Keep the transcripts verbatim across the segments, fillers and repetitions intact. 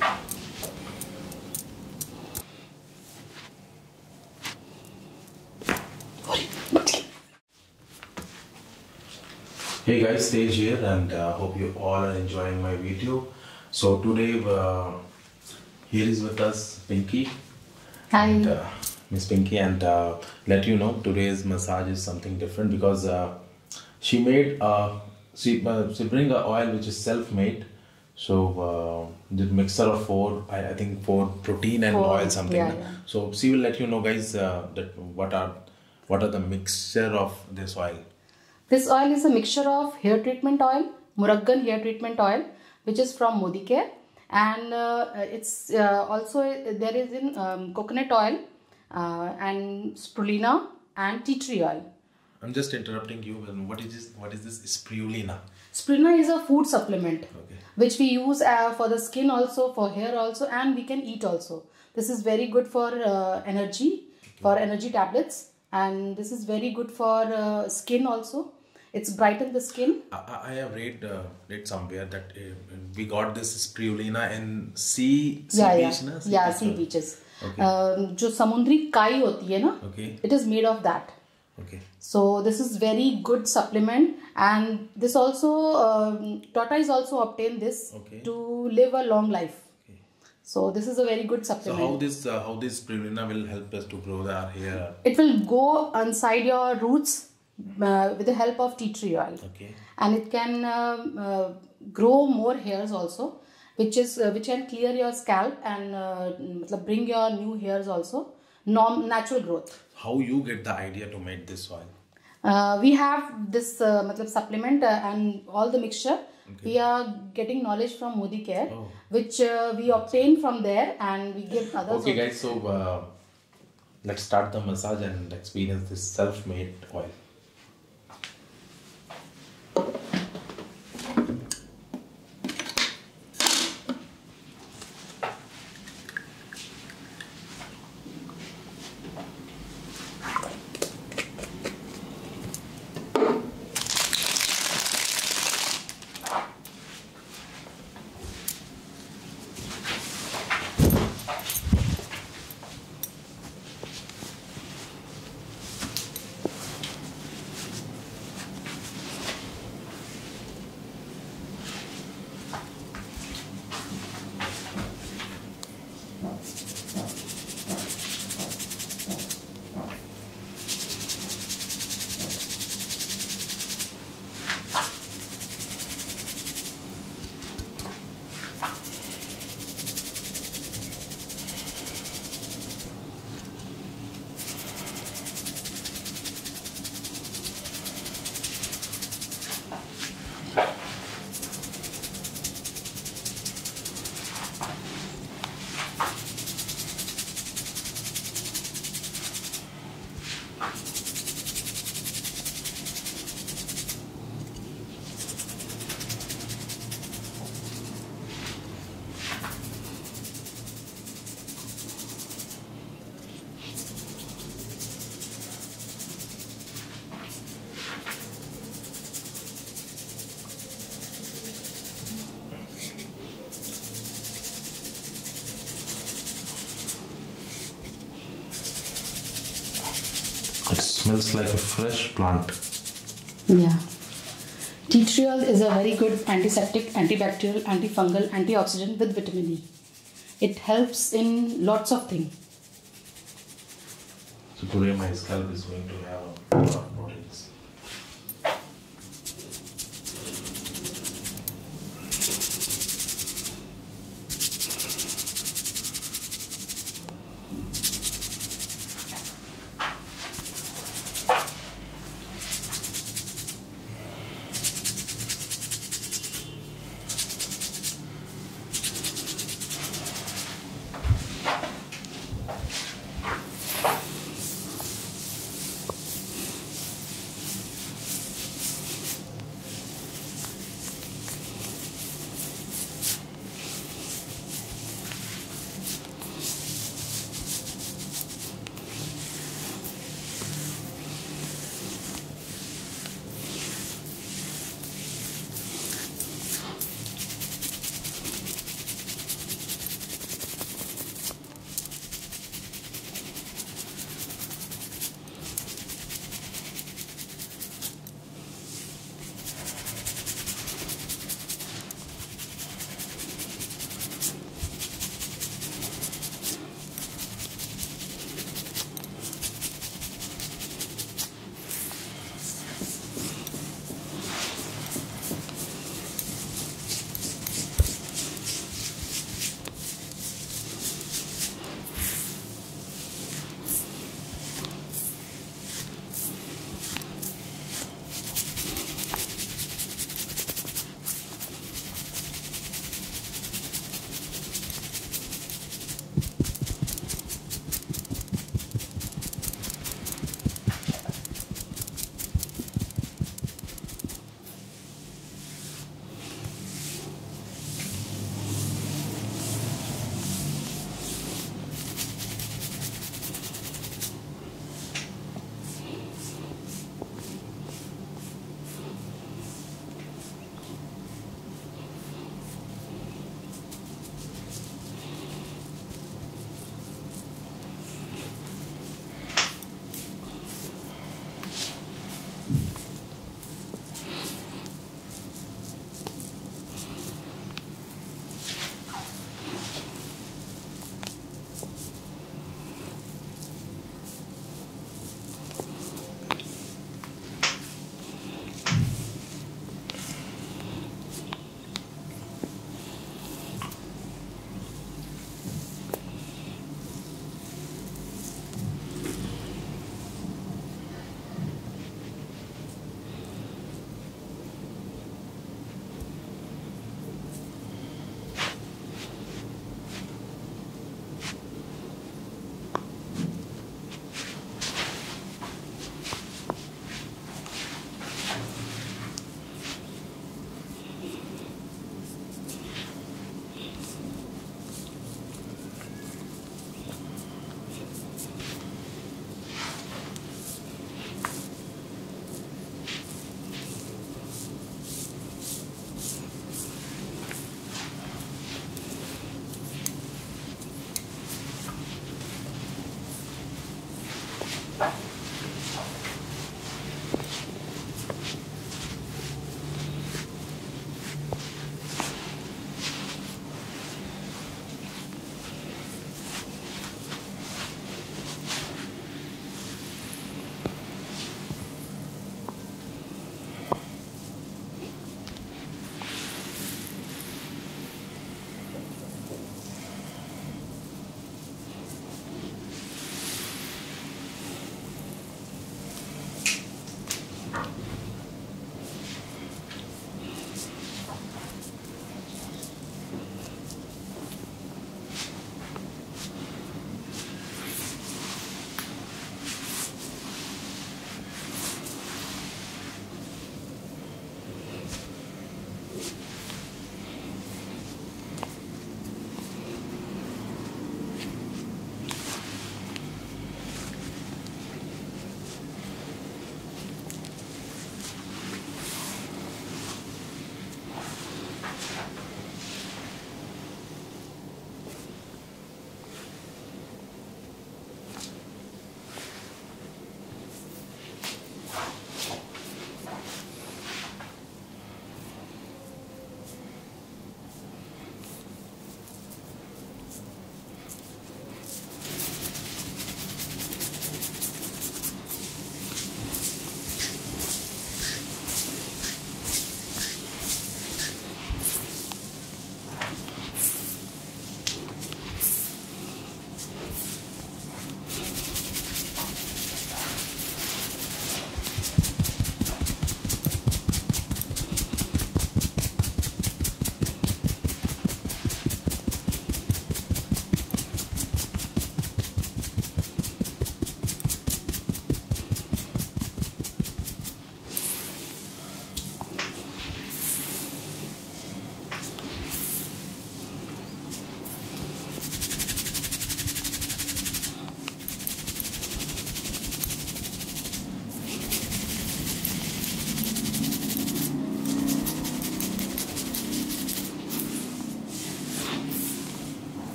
Hey guys, Stage here, and uh, hope you all are enjoying my video. So today uh, here is with us Pinky. Hi. And, uh, Miss Pinky, and uh, let you know today's massage is something different because uh, she made uh, she uh, she bring a oil which is self-made. So uh, the mixture of four, I, I think four protein and Four, oil something. yeah, yeah. So she will let you know, guys, uh, that what are what are the mixture of this oil. This oil is a mixture of hair treatment oil, Muraggan hair treatment oil, which is from Modi Care, and uh, it's uh, also there is in um, coconut oil uh, and spirulina and tea tree oil. I'm just interrupting you. What is this? What is this spirulina? Spirulina is a food supplement, Okay. which we use uh, for the skin also, for hair also, and we can eat also. This is very good for uh, energy, okay. for energy tablets, and this is very good for uh, skin also. It's brighten the skin. I, I have read uh, read somewhere that uh, we got this spirulina in sea, sea yeah, beach, yeah, na? Sea yeah, beach, sea or? beaches. Okay. Um, जो समुद्री काई होती है ना, Okay. it is made of that. Okay. So this is very good supplement, and this also um, tortoise also obtain this Okay. to live a long life. Okay. So this is a very good So supplement. how this uh, how this spirulina will help us to grow our hair? It will go inside your roots uh, with the help of tea tree oil. Okay. And it can um, uh, grow more hairs also, which is uh, which can clear your scalp and uh, bring your new hairs also, norm natural growth. How you get the idea to make this oil? Uh, we have this uh, matlab supplement uh, and all the mixture. Okay. We are getting knowledge from Modi Care, oh. which uh, we obtain from there, and we give others. Okay, guys. So uh, let's start the massage and experience this self-made oil. It smells like a fresh plant. Yeah. Tea tree oil is a very good antiseptic, antibacterial, antifungal, antioxidant with vitamin E. It helps in lots of things. So today my scalp is going to have a lot of proteins.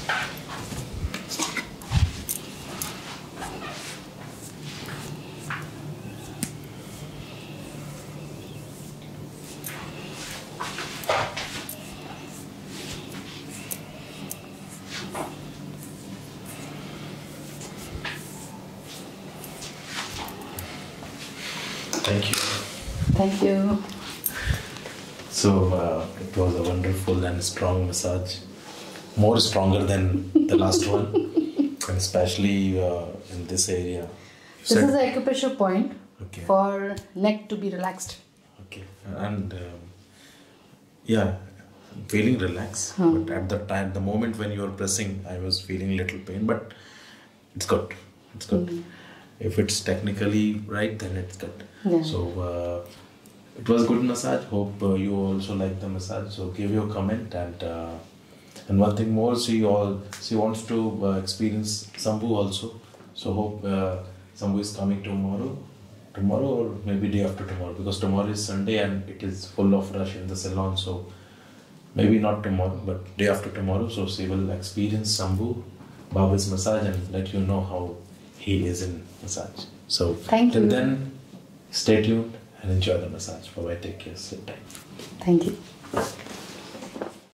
Thank you. Thank you. So uh, it was a wonderful and strong massage, more stronger than the last one, and especially uh, in this area. You This said- is the acupressure point Okay. for neck to be relaxed. Okay, and um, yeah, I'm feeling relaxed. But at the time, the moment when you were pressing, I was feeling little pain. But it's good. It's good. If it's technically right, then it's good. Yeah. So uh, it was good massage. Hope uh, you also like the massage. So give your comment and uh, and one thing more. She all she wants to uh, experience Sambhu also. So hope uh, Sambhu is coming tomorrow. Tomorrow or maybe day after tomorrow, because tomorrow is Sunday and it is full of rush in the salon. So maybe not tomorrow, but day after tomorrow. So she will experience Sambhu Baba's massage and let you know how he is in massage. So Thank till you. then, stay tuned and enjoy the massage. Bye bye. Take care. Sit tight. Thank you.